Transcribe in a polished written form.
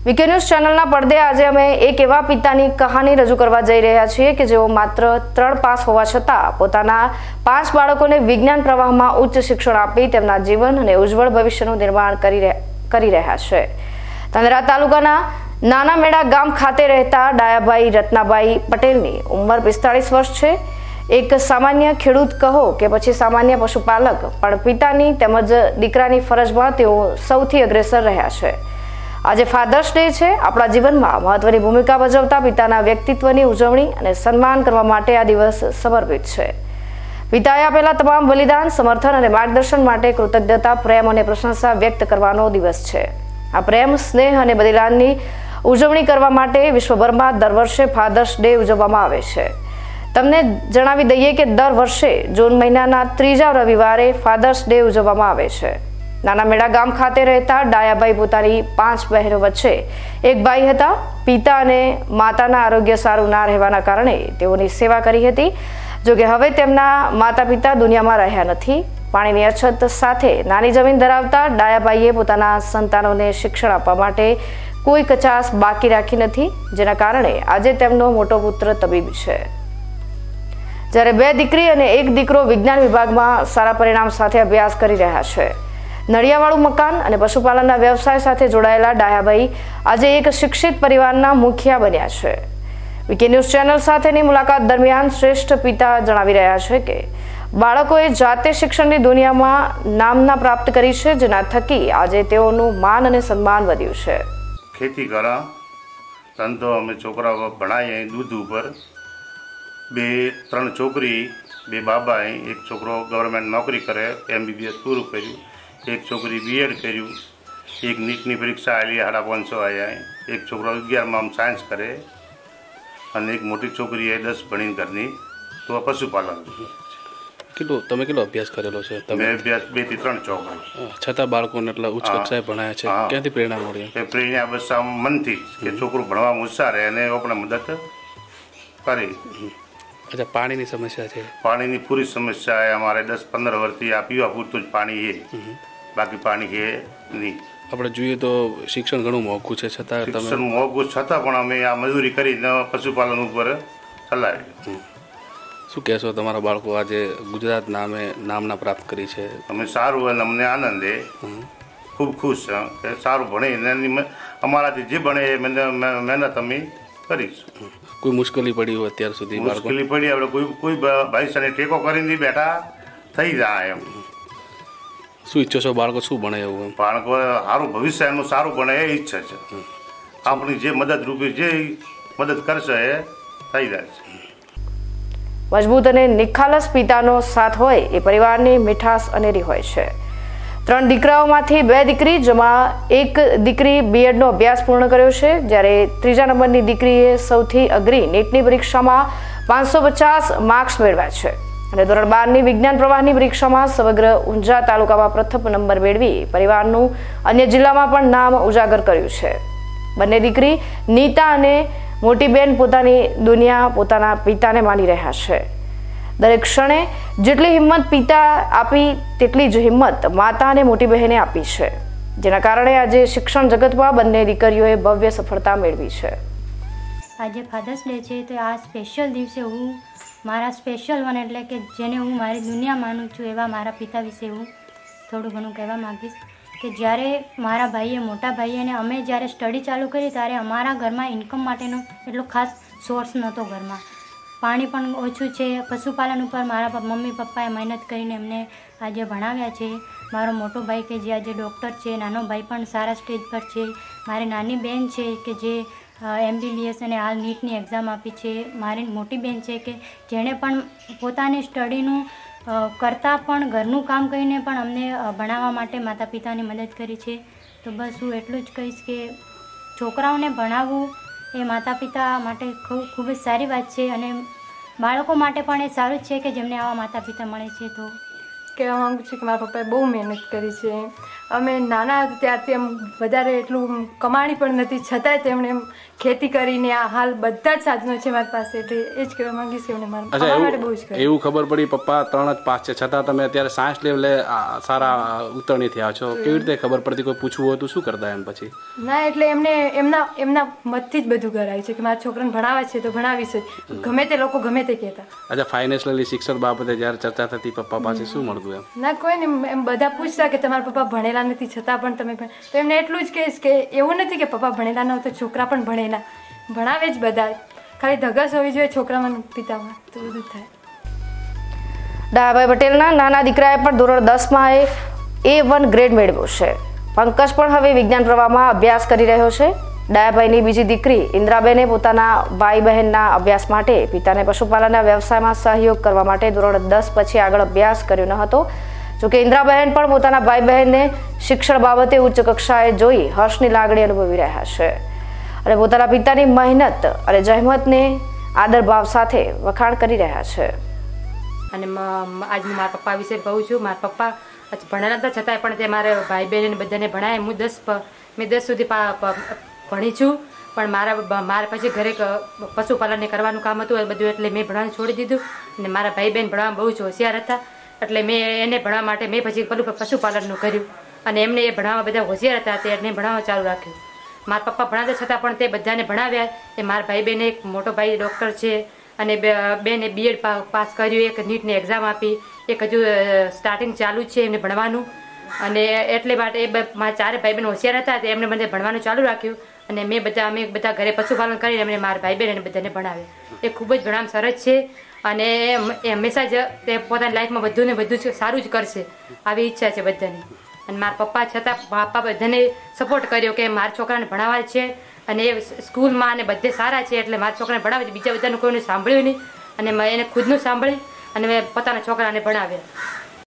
VK news ચેનલના પડદે આજે અમે એક એવા પિતાની કહાની રજૂ કરવા જઈ રહ્યા છીએ કે જેઓ માત્ર 3 પાસ હોવા છતાં પોતાના 5 બાળકોને વિજ્ઞાન પ્રવાહમાં ઉચ્ચ શિક્ષણ આપી તેમના જીવન અને ઉજ્જવળ ભવિષ્યનું નિર્માણ કરી રહ્યા છે। ધાનેરા તાલુકાના નાના મેડા ગામ ખાતે રહેતા ડાયાભાઈ રત્નાભાઈ પટેલની ઉંમર 45 વર્ષ છે। એક સામાન્ય ખેડૂત કહો કે પછી સામાન્ય પશુપાલક પણ પિતાની તેમજ દીકરાની ફરજમાં તેઓ સૌથી અગ્રેસર રહ્યા છે। આજે ફાધર્સ ડે છે। આપણા જીવનમાં મહત્વની ભૂમિકા ભજવતા પિતાના વ્યક્તિત્વની ઉજવણી અને સન્માન કરવા માટે આ દિવસ સમર્પિત છે। પિતાએ આપેલા તમામ બલિદાન, સમર્થન અને માર્ગદર્શન માટે કૃતજ્ઞતા, પ્રેમ અને પ્રશંસા વ્યક્ત કરવાનો દિવસ છે। આ પ્રેમ, સ્નેહ અને બલિદાનની ઉજવણી કરવા માટે વિશ્વભરમાં દર વર્ષે ફાધર્સ ડે ઉજવવામાં આવે છે। તમને જણાવી દઈએ કે દર વર્ષે જૂન મહિનાના 3જા રવિવારે ફાધર્સ ડે ઉજવવામાં આવે છે। નાના મેડા ગામ ખાતે રહેતા ડાયાભાઈ પોતાની 5 બહેનો વચ્ચે એક ભાઈ હતા। પિતા અને માતાના આરોગ્ય સારું ના રહેવાના કારણે તેઓની સેવા કરી હતી। જોકે હવે તેમના માતા પિતા દુનિયામાં રહ્યા નથી। પાણીની અછત સાથે નાની જમીન ધરાવતા ડાયાભાઈએ પોતાના સંતાનોને શિક્ષણ આપવા માટે કોઈ કચાશ બાકી રાખી નથી, જેના કારણે આજે તેમનો મોટો પુત્ર તબીબ છે, જ્યારે 2 દીકરી અને 1 દીકરો વિજ્ઞાન વિભાગમાં સારા પરિણામ સાથે અભ્યાસ કરી રહ્યા છે। નળિયાવાળું મકાન અને પશુપાલનના વ્યવસાય સાથે જોડાયેલા ડાયાભાઈ આજે એક શિક્ષિત પરિવારના મુખિયા બન્યા છે। વીકે ન્યૂઝ ચેનલ સાથેની મુલાકાત દરમિયાન શ્રેષ્ઠ પિતા જણાવી રહ્યા છે કે બાળકોએ જાતે શિક્ષણની દુનિયામાં નામના પ્રાપ્ત કરી છે, જેના થકી આજે તેઓનું માન અને સન્માન વધ્યું છે। ખેતી કરા ધંધો અમે છોકરાઓ ભણાવીએ દૂધ ઉપર 2-3 છોકરી 2 બાબા, એક છોકરો ગવર્મેન્ટ નોકરી કરે MBBS પૂરું કર્યું, एक छोकरी BEड કર્યું, एक નીટની પરીક્ષા આલી 550 આવ્યા, एक છોકરો 11માં સાયન્સ કરે અને એક મોટી છોકરી 10 ભણીને ઘરની તો પશુપાલન। તમે કેટલો અભ્યાસ કરેલો છે? તમે અભ્યાસ 2 થી 3 ચોપડી, છતાં બાળકોને એટલા ઉચ્ચ કક્ષાએ ભણાયા છે, ક્યાંથી પ્રેરણા મળી? એ પ્રેરણા બસ આમ મનથી કે છોકરું ભણવામાં હોશિયાર રહે અને આપણે મદદ કરી। अच्छा, पानी की समस्या है? पानी की पूरी समस्या है हमारे 10-15 वर्षથી आ पीवा पूरતું જ पानी है, बाकी पानी है नहीं। આપણે જોઈએ તો શિક્ષણ ઘણું મોંઘું છે, છતાં શિક્ષણ મોંઘું છતાં પણ અમે આ મજૂરી કરીને પશુપાલન ઉપર ચલાવી। શું કહેશો, તમારા બાળકો આજે ગુજરાત નામના પ્રાપ્ત કરી છે? અમે સારું અને અમને આનંદ છે, ખૂબ ખુશ છે કે સારું ભણે, અમારાથી જે ભણે એ મહેનત અમે કરીશું। કોઈ મુશ્કેલી પડી હોય અત્યાર સુધી? મુશ્કેલી પડી, આપણે કોઈ ભાઈ સાથે ટેકો કરીને બેઠા થઈ જાય એમ। શું ઈચ્છો છો બાળકો શું ભણે? એવું બાળકો સારું ભવિષ્ય એનું સારું ભણે એ ઈચ્છે છે। આપણી જે મદદરૂપી જે મદદ કરશે એ થઈ જાય છે। મજબૂત અને નિખાલસ પિતાનો સાથ હોય એ પરિવારની મીઠાશ અનેરી હોય છે। 3 દીકરાઓમાંથી 2 દીકરી, જેમાં 1 દીકરી BEdનો અભ્યાસ પૂર્ણ કર્યો છે, જ્યારે 3જા નંબરની દીકરીએ સૌથી અઘરી નીટની પરીક્ષામાં 550 માર્ક્સ મેળવ્યા છે અને ધોરણ 12ની વિજ્ઞાન પ્રવાહની પરીક્ષામાં સમગ્ર ઊંઝા તાલુકામાં પ્રથમ નંબર મેળવી પરિવારનું અન્ય જિલ્લામાં પણ નામ ઉજાગર કર્યું છે। બંને દીકરી નીતા અને મોટી બેન પોતાની દુનિયા પોતાના પિતાને માની રહ્યા છે। દરેક ક્ષણે જેટલી હિંમત પિતા આપી તેટલી જ હિંમત માતા અને મોટી બહેને આપી છે, જેના કારણે આજે શિક્ષણ જગતમાં બંને દીકરીઓએ ભવ્ય સફળતા મેળવી છે। આજે ફાધર્સ ડે છે, તો આ સ્પેશિયલ દિવસે હું મારા સ્પેશિયલ વન એટલે કે જેને હું મારી દુનિયા માનું છું એવા મારા પિતા વિશે હું થોડું ઘણું કહેવા માગીશ કે જ્યારે મારા ભાઈએ, મોટા ભાઈએ અને અમે જ્યારે સ્ટડી ચાલુ કરી ત્યારે અમારા ઘરમાં ઇન્કમ માટેનો એટલો ખાસ સોર્સ નહોતો ઘરમાં। પાણી પણ ઓછું છે। પશુપાલન ઉપર મારા મમ્મી પપ્પાએ મહેનત કરીને એમને આજે ભણાવ્યા છે। મારો મોટો ભાઈ કે જે આજે ડૉક્ટર છે, નાનો ભાઈ પણ સારા સ્ટેજ પર છે, મારી નાની બહેન છે કે જે MBBS અને હાલ નીટની એક્ઝામ આપી છે, મારી મોટી બહેન છે કે જેણે પણ પોતાની સ્ટડીનું કરતાં પણ ઘરનું કામ કરીને પણ અમને ભણાવવા માટે માતા પિતાની મદદ કરી છે। તો બસ હું એટલું જ કહીશ કે છોકરાઓને ભણાવવું એ માતા પિતા માટે ખૂબ જ સારી વાત છે અને બાળકો માટે પણ એ સારું જ છે કે જેમને આવા માતા પિતા મળે છે। તો કહેવા માગું છું કે મારા પપ્પાએ બહુ મહેનત કરી છે, અમે નાના હતા ત્યારથી એમ વધારે એટલું કમાણી પણ નથી, છતાંય તેમણે એમ ખેતી કરીને આ હાલ બધા જ સાધનો છે મારી પાસે, એટલે એ જ કહેવા માંગીશ કે એમણે મારા માટે બહુ જ કર્યું. એવું ખબર પડી પપ્પા 3 જ પાસ છે, છતાં તમે અત્યારે સાયન્સ લેવલે સારા ઉત્તીર્ણ થયા છો, કેવી રીતે ખબર પડતી? કોઈ પૂછવું હતું શું કરતા એમ પછી? ના, એટલે એમને એમના મતથી જ બધું કરાયું છે કે મારા છોકરાને ભણાવવા છે તો ભણાવીશ જ, ગમે તે લોકો ગમે તે કહેતા. અચ્છા, ફાઇનાન્શિયલી શિક્ષણ બાબતે જ્યારે ચર્ચા થતી પપ્પા પાસે શું મળતું એમ? ના, કોઈ ને એમ બધા પૂછતા કે તમારા પપ્પા ભણેલા નથી છતાં પણ તમે તો એમને એટલું જ કહીશ કે એવું નથી કે પપ્પા ભણેલા ન હોય તો છોકરા પણ ભણેલા, ભણાવે જ બધા, ખાલી ધગસ હોવી જોઈએ છોકરામાં પિતામાં તો બધું થાય. ડાયાભાઈ પટેલના નાના દીકરાએ પણ ધોરણ 10માં A1 ગ્રેડ મેળવ્યો છે. પંકજ પણ હવે વિજ્ઞાન પ્રવાહમાં અભ્યાસ કરી રહ્યો છે. ડાયાભાઈની બીજી દીકરી ઇન્દ્રાબેને પોતાના ભાઈ બહેનના અભ્યાસ માટે પિતાને પશુપાલનના વ્યવસાયમાં સહયોગ કરવા માટે ધોરણ 10 પછી આગળ અભ્યાસ કર્યો ન હતો. જોકે ઇન્દ્રાબહેન પણ પોતાના ભાઈ બહેનને શિક્ષણ બાબતે ઉચ્ચ કક્ષાએ જોઈ હર્ષની લાગણી અનુભવી રહ્યા છે અને પોતાના પિતાની મહેનત અને જહેમતને આદરભાવ સાથે વખાણ કરી રહ્યા છે. અને આજ હું મારા પપ્પા વિશે કહું છું. મારા પપ્પા ભણેલા હતા છતાંય પણ તે મારા ભાઈ બહેન બધાને ભણાય. મેં 10 સુધી ભણી છું, પણ મારા પછી ઘરે પશુપાલનને કરવાનું કામ હતું બધું, એટલે મેં ભણવાનું છોડી દીધું. અને મારા ભાઈ બહેન ભણવામાં બહુ જ હોશિયાર હતા, એટલે મેં એને ભણવા માટે મેં પછી પેલું પશુપાલનનું કર્યું, અને એમને એ ભણાવવા બધા હોશિયાર હતા તે એને ભણાવવા ચાલુ રાખ્યું. મારા પપ્પા ભણાવતા છતાં પણ તે બધાને ભણાવ્યા. એ મારા ભાઈ બહેન એક મોટો ભાઈ ડૉક્ટર છે, અને બેને B.Ed પાસ કર્યું, એક નીટની એક્ઝામ આપી, એક હજુ સ્ટાર્ટિંગ ચાલુ છે એમને ભણવાનું. અને એટલે માટે મારા 4 ભાઈ બહેન હોશિયાર હતા તે એમને બધે ભણવાનું ચાલુ રાખ્યું, અને અમે બધા ઘરે પશુપાલન કરીને એમને મારા ભાઈ બહેન બધાને ભણાવ્યા. એ ખૂબ જ ભણવામાં સરસ છે, અને એ હંમેશા જ તે પોતાની લાઈફમાં બધું ને બધું સારું જ કરશે આવી ઈચ્છા છે બધાની. અને મારા પપ્પા છતાં પપ્પા બધાને સપોર્ટ કર્યો કે મારા છોકરાને ભણાવવા છે, અને એ સ્કૂલમાં અને બધે સારા છે એટલે મારા છોકરાને ભણાવે છે. બીજા બધાનું કોઈને સાંભળ્યું નહીં, અને મેં એને ખુદનું સાંભળી અને મેં પોતાના છોકરાને ભણાવ્યા.